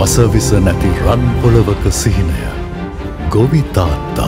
වසවිස නැති රන් පොළවක සිහිනය ගොවි තාත්තා.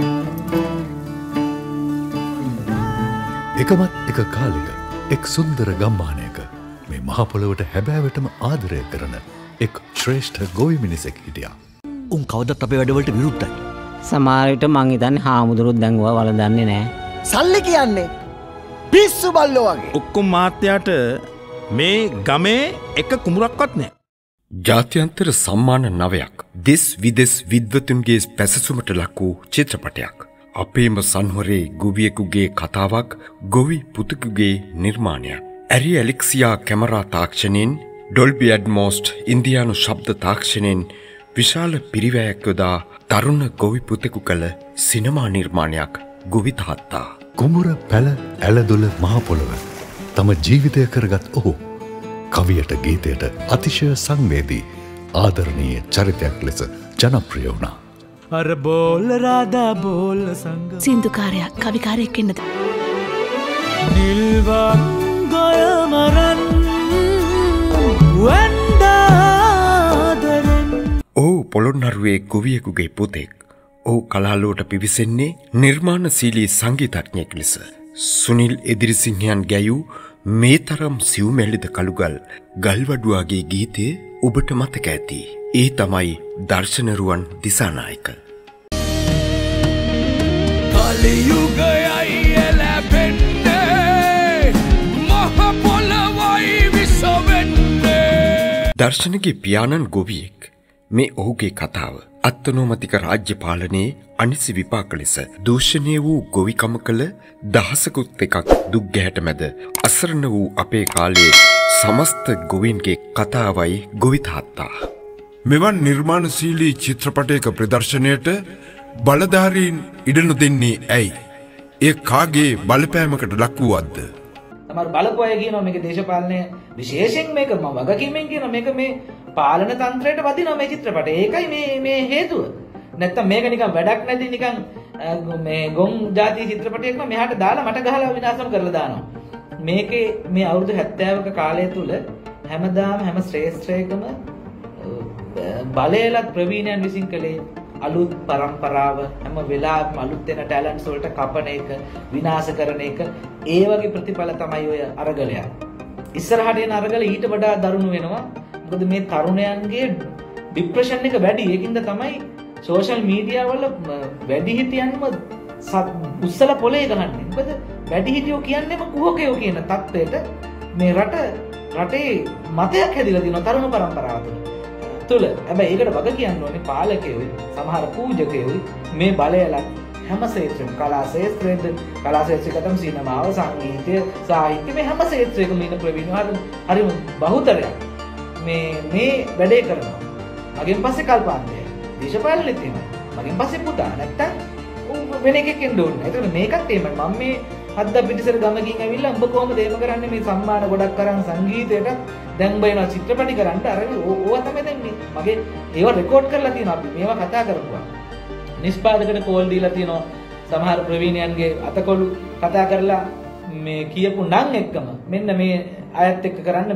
එකමත් එක කාලෙක එක් සුන්දර ගම්මානයක මේ මහ පොළොවට හැබෑවටම ආදරය කරන එක් ශ්‍රේෂ්ඨ ගොවි මිනිසෙක් හිටියා. උන් කවදත් අපේ වැඩවලට විරුද්ධයි. සමහර විට මං හිතන්නේ හාමුදුරුවෝ දැන් ඔය වළඳන්නේ නැහැ. සල්ලි කියන්නේ පිස්සු බල්ලෝ වගේ. ඔක්කොම මාත්‍යාට මේ ගමේ එක කුමුරක්වත් නැහැ. ජාත්‍යන්තර සම්මාන 9ක් දෙස් විදෙස් විද්වතුන්ගේ පැසසුමට ලක් වූ චිත්‍රපටයක්. අපේම සන්හොරේ ගොවියෙකුගේ කතාවක් ගොවි පුතුකුගේ නිර්මාණයක්. ඇරි ඇලෙක්සියා කැමරා තාක්ෂණයෙන් ඩොල්බි ඇඩ්මෝස්ට් ඉන්දියානු ශබ්ද තාක්ෂණයෙන් විශාල පිරිවැයක් යොදා තරුණ ගොවි පුතෙකු කළ සිනමා නිර්මාණයක් ගොවි තාත්තා. කුඹුර පැල ඇලදොල මහ පොළොව තම ජීවිතය කරගත් ඔහු කවියට ගීතයට අතිශය සංවේදී ආදරණීය චරිතයක් ලෙස ජනප්‍රිය වුණා. අර බෝල රාදා බෝල සංග සින්දුකාරයා කවිකාරයෙක් වෙන්නද? නිල්වංගය මරන් වන්දාදරෙන්. ඔහු පොළොන්නරුවේ ගොවියෙකුගේ පුතෙක්. ඔහු කලාලුවට පිවිසෙන්නේ නිර්මාණශීලී සංගීතඥයෙක් ලෙස. සුනිල් එදිරිසිංහයන් ගැයූ මේ තරම් සිව්මැලිද කළුගල් ගල්වඩුවාගේ ගීතය ඔබට මතක ඇති. ඒ තමයි දර්ශනරුවන් දිසානායක. කලියුගයයි එළැපෙන්නේ මහ පොළොවයි විසවෙන්නේ. දර්ශනගේ පියාණන් ගොවියෙක්. මේ ඔහුගේ කතාව අත්නෝමතික රාජ්‍ය පාලනයේ අනිසි විපාක ලෙස දූෂණය වූ ගොවිකම කළ දහසකුත් එකක් දුක් ගැහැට මැද අසරණ වූ අපේ කාලයේ සමස්ත ගොවීන්ගේ කතාවයි ගොවි තාත්තා. මෙවන් නිර්මාණශීලී චිත්‍රපටයක ප්‍රදර්ශනයට බලධාරීන් ඉඩ නොදෙන්නේ ඇයි? ඒ කාගේ බලපෑමකට ලක් වූවක්ද? තමයි බලපු අය කියනවා මේක දේශපාලනය විශේෂයෙන් මේක මම වගකීමෙන් කියනවා මේක මේ පාලන තන්ත්‍රයට වදිනවා මේ චිත්‍රපටය. ඒකයි මේ හේතුව. නැත්තම් මේක නිකන් වැඩක් නැති නිකන් මේ ගොන් ජාතිය චිත්‍රපටයක් නේ මෙහාට දාලා මට ගහලා විනාශම කරලා දානවා. මේකේ මේ අවුරුදු 70ක කාලය තුල හැමදාම හැම ශ්‍රේෂ්ඨයකම බලයලත් ප්‍රවීණයන් විසින් කළේ අලුත් પરම්පරාව හැම වෙලාවෙම අලුත් වෙන ටැලන්ට්ස් වලට කපන එක විනාශ කරන එක ඒ වගේ ප්‍රතිඵල තමයි ඔය අරගලය. ඉස්සරහට එන අරගල ඊට වඩා දරුණු වෙනවා. මොකද මේ තරුණයන්ගේ ડિප්‍රෙෂන් එක වැඩි. ඒකින්ද තමයි සෝෂල් මීඩියා වල වැඩිහිටියන්ම උස්සල පොලේ ගහන්නේ. මොකද වැඩිහිටියෝ කියන්නේම කුහකයෝ කියන තත්ත්වයට මේ රටේ මතයක් හැදිලා තියෙනවා තරුණ પરම්පරාව තුළ. හැබැයි ඒකට වග කියන්න ඕනේ පාලකයෝයි සමහර පූජකයෝයි මේ බලයලත් හැම ක්ෂේත්‍රෙම කලා ක්ෂේත්‍රෙද කලා ක්ෂේත්‍රයකටම සිනමාව සංගීතය සාහිත්‍ය මේ හැම ක්ෂේත්‍රයකම ඉන්න ප්‍රවීණව හරිම බහුතරයක් මේ වැඩේ කරනවා. මගෙන් පස්සේ කල්පන්තය දේශපාලනෙත් එහෙමයි. මගෙන් පස්සේ පුතා නැත්තම් වෙන එකෙක් එන්න ඕනේ. ඒතකොට මේකත් එහෙමයි. මම මේ හද්ද පිටිසර ගමකින් ඇවිල්ලා උඹ කොහොමද එහෙම කරන්නේ මේ සම්මාන ගොඩක් කරන් සංගීතයට දැන් උඹ එනවා චිත්‍රපටි කරන්න අර ඕවා තමයි දැන් මේ මගේ ඒවා රෙකෝඩ් කරලා තියෙනවා අපි මේවා කතා කරපුවා. නිෂ්පාදකට කෝල් දීලා තියෙනවා සමහර ප්‍රවීණයන්ගේ අතකොළු කතා කරලා මේ කියපු නම් එක්කම මෙන්න මේ අයත් එක්ක කරන්න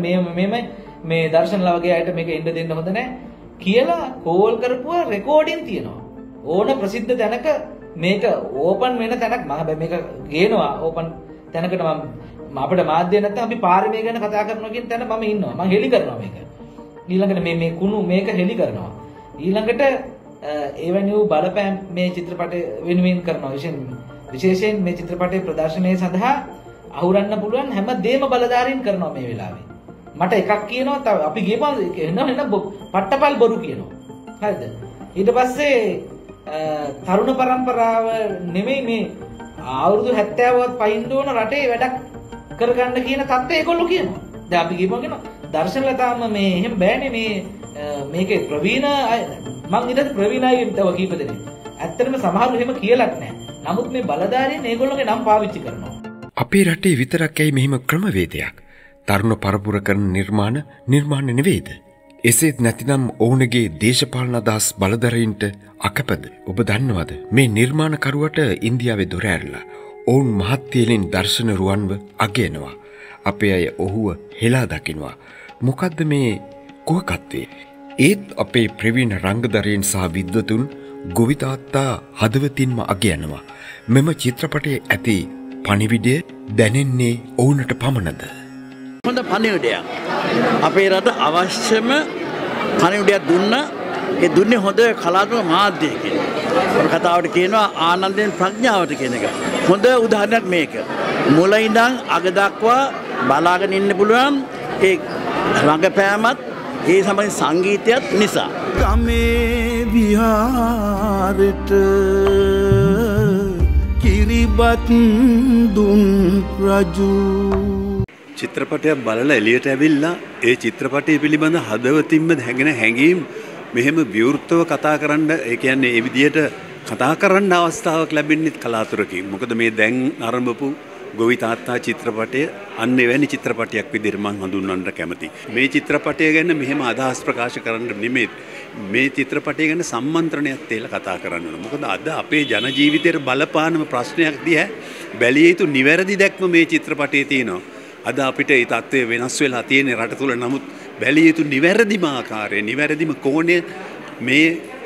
මේ දර්ශනලා වගේ අයට මේක එන්න දෙන්න හොඳ නැහැ කියලා කෝල් කරපුවා රෙකෝඩින් තියෙනවා. ඕන ප්‍රසිද්ධ තැනක මේක ඕපන් වෙන තැනක් මම හැබැයි මේක ගේනවා ඕපන් තැනකට මම අපිට මාධ්‍ය නැත්නම් අපි පාරේ මේ ගැන කතා කරනවා කියන තැන මම ඉන්නවා. මම හෙලි කරනවා මේක. ඊළඟට මේ කුණු මේක හෙලි කරනවා. ඊළඟට එවැනි වූ බලපෑම් මේ චිත්‍රපටය වෙනුවෙන් කරනවා. විශේෂයෙන් මේ චිත්‍රපටයේ ප්‍රදර්ශනය සඳහා අහුරන්න පුළුවන් හැම දෙයක්ම බලධාරීන් කරනවා මේ වෙලාවේ. මට එකක් කියනවා තව අපි ගියපන් එන්න පට්ටපල් බොරු කියනවා. හරිද? ඊට පස්සේ තරුණ પરම්පරාව නෙමෙයි මේ අවුරුදු 70වත් පයින්න ඕන රටේ වැඩක් කරගන්න කියන තත්ත්වය ඒගොල්ලෝ කියනවා. දැන් අපි කියපුවා කියනවා දර්ශනලා තාම මේ එහෙම බෑනේ මේකේ ප්‍රවීණ අය මං ඊට ප්‍රවීණ අයගෙන් තව කීප දෙනෙක්. ඇත්තටම සමහරව එහෙම කියලත් නැහැ. නමුත් මේ බලධාරීන් ඒගොල්ලෝගේ නම් පාවිච්චි කරනවා. අපේ රටේ විතරක් ඇයි මෙහිම ක්‍රමවේදයක්? තරුණ පරපුර කරන නිර්මාණ නෙවෙයිද? එසේත් නැතිනම් ඔවුන්ගේ දේශපාලන අදහස් බලධාරීන්ට අකපද. ඔබ දන්නවද මේ නිර්මාණකරුවට ඉන්දියාවේ දොර ඇරලා ඔවුන් මහත්තියලින් දර්ශන රුවන්ව අගයනවා. අපේ අය ඔහුව හෙලා දකිනවා. මොකද්ද මේ කුහකත්වය? ඒත් අපේ ප්‍රවීණ රංගදරයන් සහ විද්වතුන් ගොවිතාත්තා හදවතින්ම අගයනවා. මෙම චිත්‍රපටයේ ඇති පණිවිඩය දැනෙන්නේ ඔවුනට පමණද? හොඳ පණිවිඩයක්. අපේ රට අවශ්‍යම පණිවිඩයක් දුන්නා. ඒ දුන්නේ හොඳ කලාත්මක මාධ්‍යයකින්. අපේ කතාවට කියනවා ආනන්දෙන් ප්‍රඥාවට කියන එක. හොඳ උදාහරණයක් මේක. මුල ඉඳන් අග දක්වා බලාගෙන ඉන්න පුළුවන් ඒ රංගපෑමත් ඒ සමග සංගීතයත් නිසා. ගමේ විහාරෙට කිරිබත් දුන් රජු. චිත්‍රපටයක් බලලා එළියට ඇවිල්ලා ඒ චිත්‍රපටය පිළිබඳ හදවතින්ම හැඟෙන හැඟීම් මෙහෙම විවෘතව කතා කරන්න, ඒ කියන්නේ ඒ විදිහට කතා කරන්න අවස්ථාවක් ලැබෙන්නේ කලාතුරකින්. මොකද මේ දැන් ආරම්භපු ගොවිතාත්තා චිත්‍රපටය අන්න එවැනි චිත්‍රපටයක් විදිහට මම හඳුන්වන්න කැමතියි. මේ චිත්‍රපටය ගැන මෙහෙම අදහස් ප්‍රකාශ කරන්න නෙමෙයි, මේ චිත්‍රපටය ගැන සම්මන්ත්‍රණයක් තියලා කතා කරන්න ඕන. මොකද අද අපේ ජන ජීවිතයට බලපානම ප්‍රශ්නයක් දිහා බැලිය යුතු නිවැරදි දැක්ම මේ චිත්‍රපටයේ තියෙනවා. අද අපිට ඒ තත්ත්වය වෙනස් වෙලා තියෙන රට තුල, නමුත් බැලිය යුතු නිවැරදිම ආකාරය, නිවැරදිම කෝණය මේ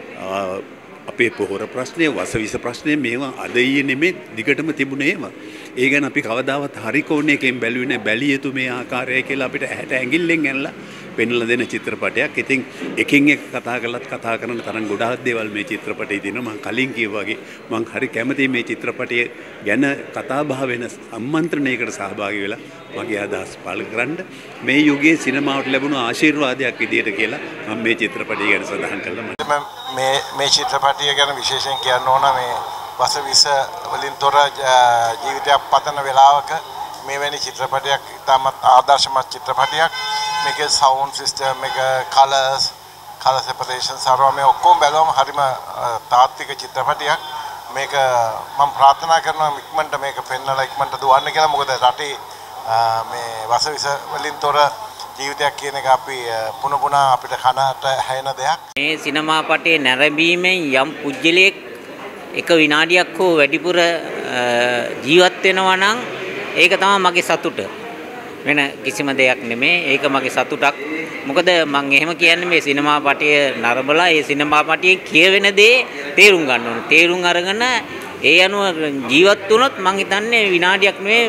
අපේ පොහොර ප්‍රශ්නය, වසවිස ප්‍රශ්නය, මේවා අද ඊයේ නෙමෙයි දිගටම තිබුණේ ඒවා. ඒ ගැන අපි කවදාවත් හරි කෝණයකින් බැලුවේ නැහැ. බැලිය යුතු මේ ආකාරය කියලා අපිට ඇහැට ඇඟිල්ලෙන් ඇනලා පෙන්වලා දෙන චිත්‍රපටයක්. ඉතින් එකින් එක කතා කරලත් කතා කරන තරම් ගොඩාක් දේවල් මේ චිත්‍රපටයේ තියෙනවා. මම කලින් කිව්වා වගේ මම හරි කැමතියි මේ චිත්‍රපටය ගැන කතා බහ වෙන සම්මන්ත්‍රණයකට සහභාගී වෙලා මගේ අදහස් පළ කරන්න. මේ යුගයේ සිනමාවට ලැබුණු ආශිර්වාදයක් විදියට කියලා මම මේ චිත්‍රපටය ගැන සඳහන් කළා. මේ චිත්‍රපටය ගැන විශේෂයෙන් කියන්න ඕන මේ වසවිස වලින් තොර ජීවිතයක් පතන වෙලාවක මෙවැනි චිත්‍රපටයක් ඉතාමත් ආදර්ශමත් චිත්‍රපටයක්. මේකේ සවුන්ඩ් සිස්ටම් එක, කලර් සෙපරේෂන් සරව මේ ඔක්කොම බැලුවම හරිම තාත්වික චිත්‍රපටයක්. මේක මම ප්‍රාර්ථනා කරනවා ඉක්මනට මේක පෙන්වලා ඉක්මනට දුවන්න කියලා. මොකද රටේ මේ වසවිස වලින් තොර ජීවිතයක් කියන එක අපි පුන පුනා අපිට කනට හැයෙන දෙයක්. මේ සිනමා පටයේ නැරඹීමෙන් යම් පුජ්‍යලයක් එක විනාඩියක් හෝ වැඩිපුර ජීවත් වෙනවා නම් ඒක තමයි මගේ සතුට. වෙන කිසිම දෙයක් නෙමෙයි. ඒක මගේ සතුටක්. මොකද මම එහෙම කියන්නේ මේ සිනමා පටය නරඹලා ඒ සිනමා පටියේ කියවෙන දේ තේරුම් ගන්න ඕනේ. තේරුම් අරගෙන ඒ අනුව ජීවත් වුණොත් මම හිතන්නේ විනාඩියක් නෙමෙයි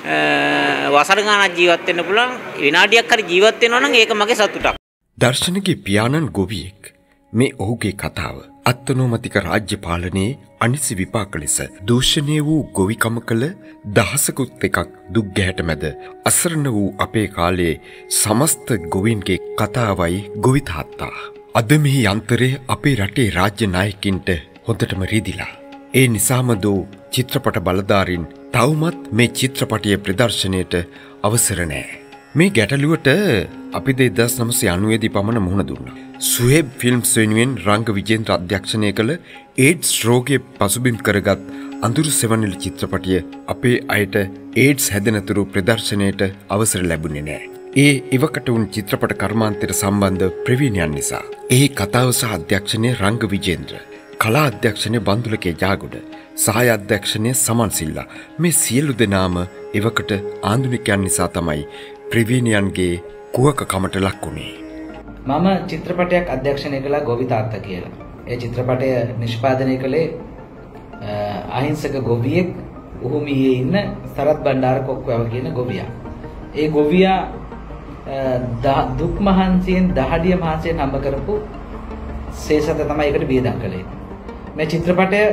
වසර ගානක් ජීවත් වෙන්න පුළුවන්. විනාඩියක් හරි ජීවත් වෙනවා නම් ඒක මගේ සතුටක්. දර්ශනගේ පියාණන් ගොවියෙක්. මේ ඔහුගේ කතාව අත්නෝමතික රාජ්‍ය පාලනයේ අනිසි විපාක ලෙස දූෂණය වූ ගොවිකම කළ දහසකුත් එකක් දුක් ගැහැට මැද අසරණ වූ අපේ කාලයේ සමස්ත ගොවීන්ගේ කතාවයි ගොවිතාත්තා. අද මෙහි අන්තරේ අපේ රටේ රාජ්‍ය නායකින්ට හොඳටම රිදිලා. ඒ නිසාම දෝ චිත්‍රපට බලධාරීන් තවමත් මේ චිත්‍රපටයේ ප්‍රදර්ශනයට අවසර නැහැ. මේ ගැටලුවට අපි 1990 දී පමණ මුහුණ දුන්නා. සුහෙබ් ෆිල්ම්ස් වෙනුවෙන් රංග විජේන්ද්‍ර අධ්‍යක්ෂණය කළ ඒඩ්ස් රෝගය පසුබිම් කරගත් අඳුරු සෙවණිලි චිත්‍රපටය අපේ අයට ඒඩ්ස් හැදෙනතුරු ප්‍රදර්ශනයට අවසර ලැබුණේ නැහැ. ඒ ඉවකට වුන් චිත්‍රපට කර්මාන්තයට සම්බන්ධ ප්‍රවීණයන් නිසා. එහි කතාව සහ අධ්‍යක්ෂණය රංග විජේන්ද්‍ර, කලා අධ්‍යක්ෂණය බන්දුලකේ ජාගොඩ, සහාය අධ්‍යක්ෂණය සමන් සිල්ලා. මේ සියලු දෙනාම එවකට ආන්දුනිකයන් නිසා තමයි ප්‍රවීණයන්ගේ කුහකකමට ලක් වුණේ. මම චිත්‍රපටයක් අධ්‍යක්ෂණය කළා ගොවිතාත්තා කියලා. ඒ චිත්‍රපටය නිෂ්පාදනය කළේ අහිංසක ගොවියෙක් උහුමියේ ඉන්න සරත් බණ්ඩාර කොක්කව කියන ගොවියා. ඒ ගොවියා දුක් මහන්සියෙන් දහඩිය මහන්සියෙන් හම්බ කරපු සේසත තමයි ඒකට වියදම් කළේ. මේ චිත්‍රපටය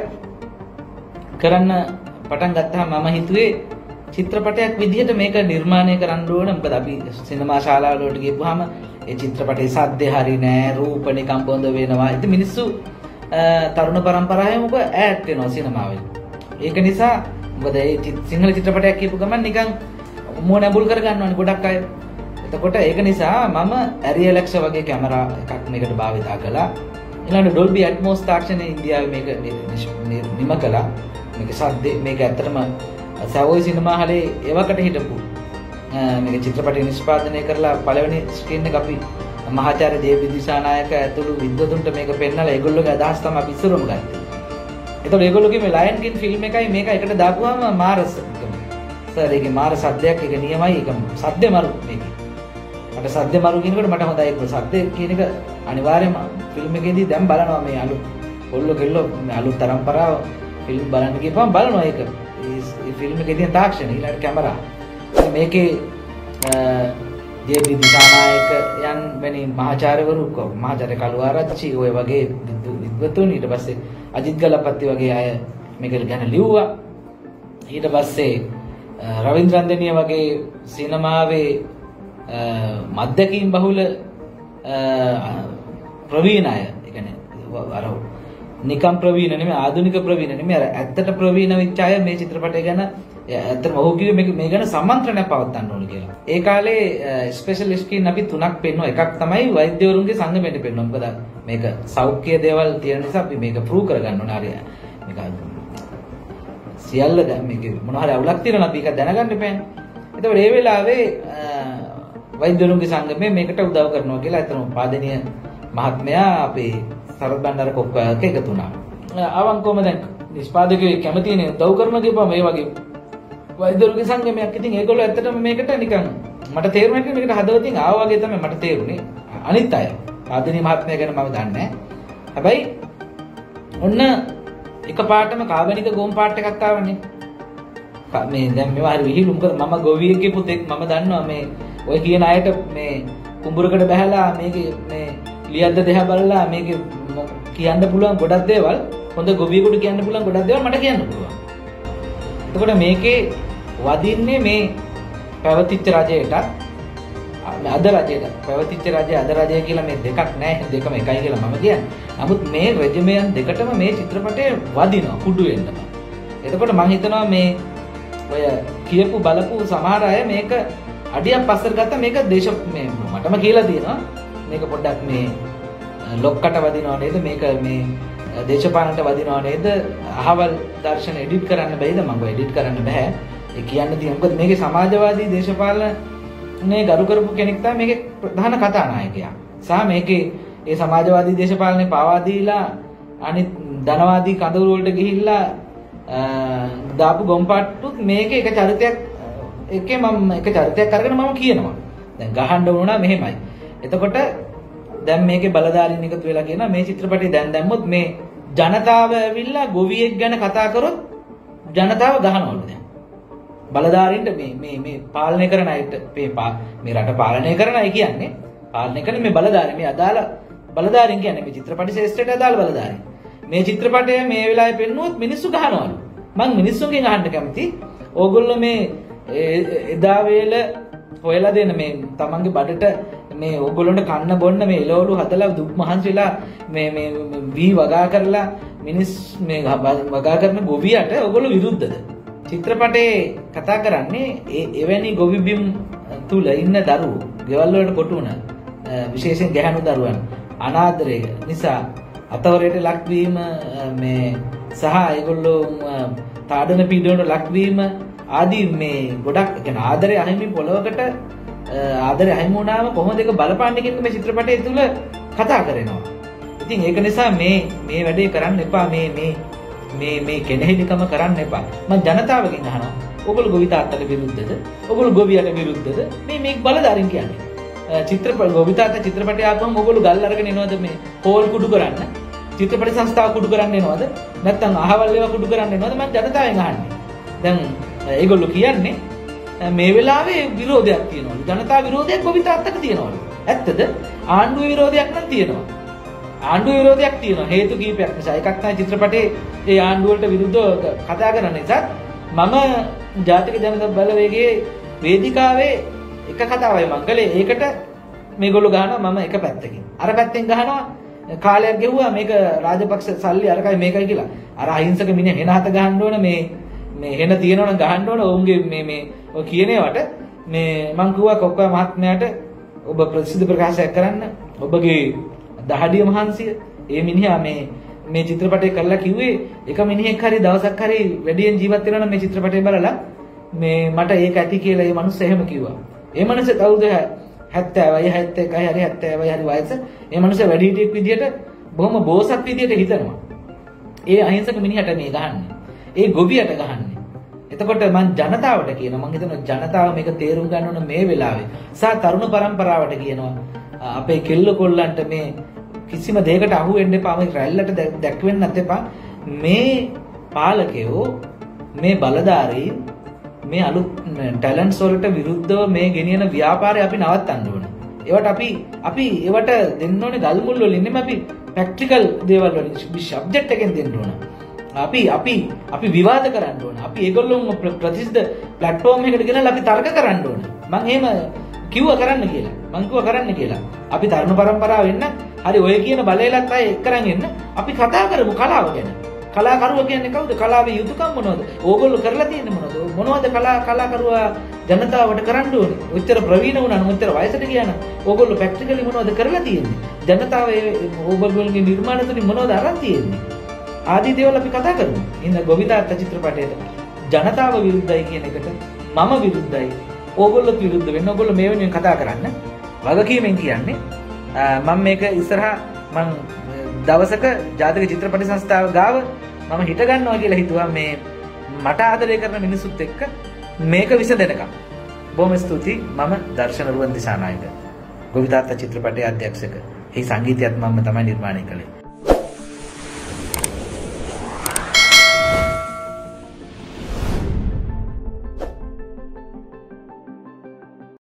කරන්න පටන් ගත්තාම මම හිතුවේ චිත්‍රපටයක් විදිහට මේක නිර්මාණය කරන්න ඕන. මොකද අපි සිනමා ශාලාවල වලට ගිහුවාම ඒ චිත්‍රපටයේ සද්ද හරි නෑ, රූප නිකම් බොඳ වෙනවා. ඉතින් මිනිස්සු තරුණ පරම්පරාවේ මොකද ඈඩ් වෙනවා සිනමාවෙන්. ඒක නිසා මොකද ඒ සිංහල චිත්‍රපටයක් කියපු ගමන් නිකන් මොන ඇඹුල් කර ගන්නවනේ ගොඩක් අය. එතකොට ඒක නිසා මම ඇරියල් එක්ස් වගේ කැමරා එකක් මේකට භාවිතා කළා. ඊළඟට ඩොල්බි ඇට්මෝස් තාක්ෂණය ඉන්දියාවේ මේක නිම කළා. මේක සද්ද මේක ඇත්තටම සවෝයි සිනමා හලේ එවකට හිටපු මේක චිත්‍රපටය නිෂ්පාදනය කරලා පළවෙනි ස්ක්‍රීන් එක අපි මහාචාර්ය දේව්විදි දිසානායක ඇතුළු විද්වතුන්ට මේක පෙන්නලා ඒගොල්ලෝගේ අදහස් තමයි අපි ඉස්සරම ගත්තේ. ඒතකොට ඒගොල්ලෝගේ මේ ලයන් කින් ෆිල්ම් එකයි මේක එකට දාපුවාම මාරස් සර් ඒකේ මාර සද්දයක් ඒක නියමයි ඒක සද්දේ මරු මේකේ. මට සද්ද මරු කියනකොට මට හොඳයි ඒක සද්ද කියන එක අනිවාර්යයෙන්ම ෆිල්ම් එකේදී දැන් බලනවා මේ අලුත් කොල්ලෝ කෙල්ලෝ මේ අලුත් තරම්පරාව ෆිල්ම් බලන්න ගිහපම බලනවා ඒක. මේ ෆිල්ම් එකේ තියෙන තාක්ෂණ ඊළඟට කැමරා. මේකේ ජේ.බී. දිසානායකයන් වැනි මහාචාර්යවරු මහාචාර්ය කළුආරච්චි ඔය වගේ විද්වතුන් ඊට පස්සේ අජිත් ගලපති වගේ අය මේක ගැන ලිව්වා. ඊට පස්සේ රවින්ද්‍රන්දනිය වගේ සිනමාවේ මද්දකින් බහුල ප්‍රවීණ අය. ඒ කියන්නේ අර නිකම් ප්‍රවීණ නෙමෙයි ආධුනික ප්‍රවීණ නෙමෙයි අර ඇත්තට ප්‍රවීණ වෙච්ච අය මේ චිත්‍රපටය ගැන ඇත්තටම ඔහු කිව්වේ මේ ගැන සම්මන්ත්‍රණයක් පවත්වන්න ඕනේ කියලා. ඒ කාලේ ස්පෙෂලිස්ට් කින් අපි 3ක් පෙන්නුවා. එකක් තමයි වෛද්‍යවරුන්ගේ සංගමයට පෙන්නුවා. මොකද මේක සෞඛ්‍ය දේවල් තියෙන නිසා අපි මේක ප්‍රූව් කරගන්න ඕනේ. හරිය. මේක සියල්ල දැන් මේක මොනවා හරි අවුලක් තියෙනවා අපි ඒක දැනගන්න එපානේ. එතකොට මේ වෙලාවේ වෛද්‍යවරුන්ගේ සංගමය මේකට උදව් කරනවා කියලා අතන පාදනීය මහත්මයා අපේ සරත් බණ්ඩාර කොක්කයක එකතු වුණා. අවංකවම දැන් නිෂ්පාදකයෝ කැමතිනේ උදව් කරනවා කියපුවා මේ වගේ වෛද්‍යවරුන්ගේ සංගමයක්. ඉතින් ඒගොල්ලෝ ඇත්තටම මේකට නිකන් මට තේරුණා කියලා මේකට හදවතින් ආවා වගේ තමයි මට තේරුනේ. අනිත් අය පාදනීය මහත්මයා ගැන මම දන්නේ නැහැ. හැබැයි ඔන්න එකපාරටම කාබනික ගෝම් පාට් එකක් ආවනේ. මේ දැන් මේවා හරි විහිළු. මොකද මම ගොවියෙක්ගේ පුතෙක් මම දන්නවා මේ ඔය කියන අයට මේ කුඹුරකට බහැලා මේකේ මේ ලියද්ද දෙහා බලලා මේකේ කියන්න පුළුවන් ගොඩක් දේවල් හොඳ ගොවියෙකුට කියන්න පුළුවන් ගොඩක් දේවල් මට කියන්න පුළුවන්. එතකොට මේකේ වදින්නේ මේ පැවතිච්ච රජයට අද රජයට පැවතිච්ච රජය අද රජය කියලා මේ දෙකක් නැහැ. දෙකම එකයි කියලා මම කියන්නේ. නමුත් මේ රෙජිමෙන් දෙකටම මේ චිත්‍රපටයේ වදිනවා කුඩු වෙන්නම. එතකොට මම හිතනවා මේ ඔය කියපු බලපු සමහර අය මේක අඩියක් පස්සට ගත්ත මේක මේ මටම කියලා තියෙනවා. මේක පොඩ්ඩක් මේ ලොක්කට වදිනව නේද? මේක මේ දේශපාලනට වදිනව නේද? අහවල් දර්ශන එඩිට් කරන්න බැයිද? මම එඩිට් කරන්න බෑ. ඒ කියන්න තියෙන මොකද මේකේ සමාජවාදී දේශපාලනේ ගරු කරපු කෙනෙක් තමයි මේකේ ප්‍රධාන කතානායකයා. සහ මේකේ ඒ සමාජවාදී දේශපාලනේ පාවා දීලා අනිත් ධනවාදී කඳවුරු වලට ගිහිල්ලා දාපු ගොම්පාට්ටුත් මේකේ එක චරිතයක් එකේ මම එක චරිතයක් අරගෙන මම කියනවා. දැන් ගහන්න වුණා මෙහෙමයි. එතකොට දැන් මේකේ බලධාරීන් එකතු වෙලා කියනවා මේ චිත්‍රපටය දැන් දැම්මොත් මේ ජනතාව ඇවිල්ලා ගොවියෙක් ගැන කතා කරොත් ජනතාව ගහනවලු දැන්. බලධාරීන්ට මේ පාලනය කරන අයට මේ රට පාලනය කරන අය කියන්නේ පාලනය කරන මේ බලධාරීන් මේ අදාළ බලධාරීන් කියන්නේ මේ චිත්‍රපට ශේෂ්ත්‍රයට අදාළ බලධාරීන්. මේ චිත්‍රපටය මේ වෙලාවේ පෙන්නුවොත් මිනිස්සු ගහනවලු. මං මිනිස්සුන්ගෙන් අහන්න කැමති ඕගොල්ලෝ මේ එදා වේල හොයලා දෙන මේ තමන්ගේ බඩට මේ ඕගොල්ලන්ට කන්න බොන්න මේ එළවලු හදලා දුක් මහන්සිලා මේ වී වගා කරලා මිනිස් මේ වගා කරන ගොවියට ඕගොල්ලෝ විරුද්ධද? චිත්‍රපටයේ කතා කරන්නේ එවැනි ගොවි බිම් තුල ඉන්න දරුවෝ, ගෙවල් වලට කොටු වුණ විශේෂයෙන් ගැහැණු දරුවන් අනාදරය නිසා අතවරයට ලක්වීම මේ සහ ඒගොල්ලෝ තාඩන පීඩනයට ලක්වීම ආදී මේ ගොඩක් කියන්නේ ආදරය අහිමි පොළවකට ආදරය අහිමි වුණාම කොහොමද ඒක බලපාන්නේ කියන මේ චිත්‍රපටය තුල කතා කරනවා. ඉතින් ඒක නිසා මේ වැඩේ කරන්න එපා. මේ කෙනෙහිලිකම කරන්න එපා. මම ජනතාවගෙන් අහනවා. ඔයගොල්ලෝ ගොවි තාත්තට විරුද්ධද? ඔයගොල්ලෝ ගොවියට විරුද්ධද? මේ බලධාරීන් කියන්නේ. චිත්‍රපට ගොවි තාත්තා චිත්‍රපටය ආවම ඔයගොල්ලෝ ගල් අරගෙන එනවද මේ හෝල් කුඩු කරන්න? චිත්‍රපට සංස්ථාව කුඩු කරන්න එනවද? නැත්නම් අහවල් ඒවා කුඩු කරන්න එනවද? මම ජනතාවෙන් අහන්නේ. දැන් ඒගොල්ලෝ කියන්නේ මේ වෙලාවේ විරෝධයක් තියෙනවලු. ජනතා විරෝධයක් ගොවි තාත්තට තියෙනවලු. ඇත්තද? ආණ්ඩුව විරෝධයක් නම් තියෙනවා. ආණ්ඩුව විරෝධයක් තියෙනවා. හේතු කීපයක් නිසා. එකක් තමයි චිත්‍රපටයේ ඒ ආණ්ඩුව වලට විරුද්ධව කතා කරන නිසා මම ජාතික ජනතා බලවේගයේ වේදිකාවේ එක කතාවයි මං කළේ. ඒකට මේගොල්ලෝ ගහනවා මම එක පැත්තකින්. අර පැත්තෙන් ගහනවා කාලයක් ගෙවුවා මේක රාජපක්ෂ සල්ලි අරකයි මේකයි කියලා. අර අහිංසක මිනිහ හෙන හත ගහන්න ඕන මේ හෙන තියෙනවනම් ගහන්න ඕන. ඔවුන්ගේ මේ ඔය කියනේවට මේ මං කිව්වා කොක්කා මහත්මයාට ඔබ ප්‍රසිද්ධ ප්‍රකාශයක් කරන්න. ඔබගේ දහඩිය මහන්සිය ඒ මිනිහා මේ චිත්‍රපටය කරලා කිව්වේ එක මිනිහෙක් හරි දවසක් හරි වැඩියෙන් ජීවත් වෙනවා නම් මේ චිත්‍රපටය බලලා මේ මට ඒක ඇති කියලා ඒ මනුස්සයා එහෙම කිව්වා. ඒ මනුස්සයා කවුද 70යි 71යි හරි 70යි හරි වයස. ඒ මනුස්සයා වැඩිහිටියෙක් විදියට බොහොම බෝසත් විදියට හිතනවා. ඒ අහිංසක මිනිහට මේ ගහන්නේ. ඒ ගොවියට ගහන්නේ. එතකොට මම ජනතාවට කියනවා මම හිතනවා ජනතාව මේක තේරුම් ගන්න ඕන මේ වෙලාවේ. සහ තරුණ පරම්පරාවට කියනවා අපේ කෙල්ල කොල්ලන්ට මේ කිසිම දෙයකට අහු වෙන්න එපා. මේ රැල්ලට දැක්වෙන්නත් එපා. මේ පාලකයෝ මේ බලධාරීන් මේ අලුත් ටැලන්ට්ස් වලට විරුද්ධව මේ ගෙනියන ව්‍යාපාරය අපි නවත්තන්න ඕන. ඒවට අපි ඒවට දෙන්න ඕනේ ගල් මුල් වලින් නෙමෙයි අපි ප්‍රැක්ටිකල් දේවල් වලින් සබ්ජෙක්ට් එකෙන් දෙන්න ඕන. අපි විවාද කරන්න ඕන. අපි ඒගොල්ලෝ ප්‍රතිසිද්ධ ප්ලැට්ෆෝම් එකකට ගෙනල්ලා අපි තර්ක කරන්න ඕන. මම එහෙම කිව්වා කරන්න කියලා. අපි තරුණ පරම්පරාව වෙන්න හරි ඔය කියන බලයලත් අය එක්කරන් එන්න අපි කතා කරමු කලාව ගැන. කලාකරුවා කියන්නේ කවුද? කලාවේ යුතුයකම් මොනවද? ඕගොල්ලෝ කරලා තියෙන්නේ මොනවද? මොනවද කලාකරුවා ජනතාවට කරන්න ඕනේ? ඔච්චර ප්‍රවීණ වුණා නම් ඔච්චර වයසට ගියා නම් ඕගොල්ලෝ ප්‍රැක්ටිකලි මොනවද කරලා තියෙන්නේ? ජනතාව ඕගොල්ලෝගේ නිර්මාණ තුලින් මොනවද අරන් තියෙන්නේ? ආදී දේවල් අපි කතා කරමු. ඉන්න ගොවිතාත්ත චිත්‍රපටයේද ජනතාව විරුද්ධයි කියන එකට මම විරුද්ධයි. ඕගොල්ලොත් විරුද්ධ වෙන්න. ඕගොල්ලෝ මේ වෙනුවෙන් කතා කරන්න. වගකීමෙන් කියන්නේ මම මේක ඉස්සරහා මම දවසක ජාතික චිත්‍රපට සංස්ථාව ගාව මම හිට ගන්නවා කියලා හිතුවා මේ මට ආදරය කරන මිනිසුත් එක්ක මේක විසඳනකම්. බොහොම ස්තුතියි. මම දර්ශන රුවන් දිසානායක. ගොවිතාත්ත චිත්‍රපටයේ අධ්‍යක්ෂක. මේ සංගීතයත් මම තමයි නිර්මාණය කළේ.